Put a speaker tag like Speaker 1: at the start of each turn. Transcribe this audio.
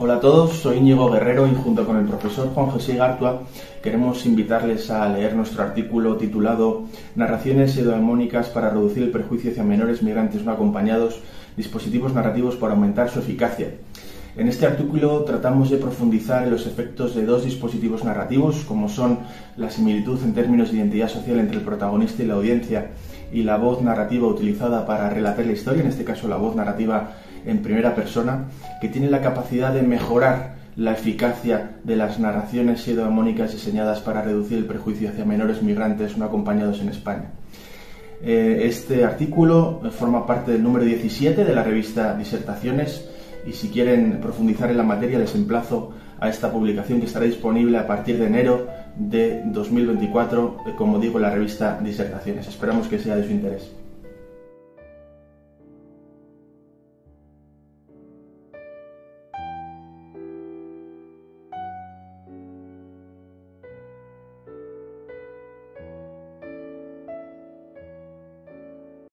Speaker 1: Hola a todos, soy Íñigo Guerrero y junto con el profesor Juan José Igartua queremos invitarles a leer nuestro artículo titulado Narraciones pseudonemónicas para reducir el perjuicio hacia menores migrantes no acompañados, dispositivos narrativos para aumentar su eficacia. En este artículo tratamos de profundizar en los efectos de dos dispositivos narrativos, como son la similitud en términos de identidad social entre el protagonista y la audiencia y la voz narrativa utilizada para relatar la historia, en este caso la voz narrativa en primera persona, que tiene la capacidad de mejorar la eficacia de las narraciones pseudonemónicas diseñadas para reducir el perjuicio hacia menores migrantes no acompañados en España. Este artículo forma parte del número 17 de la revista Disertaciones y si quieren profundizar en la materia les emplazo a esta publicación que estará disponible a partir de enero de 2024, como digo, en la revista Disertaciones. Esperamos que sea de su interés.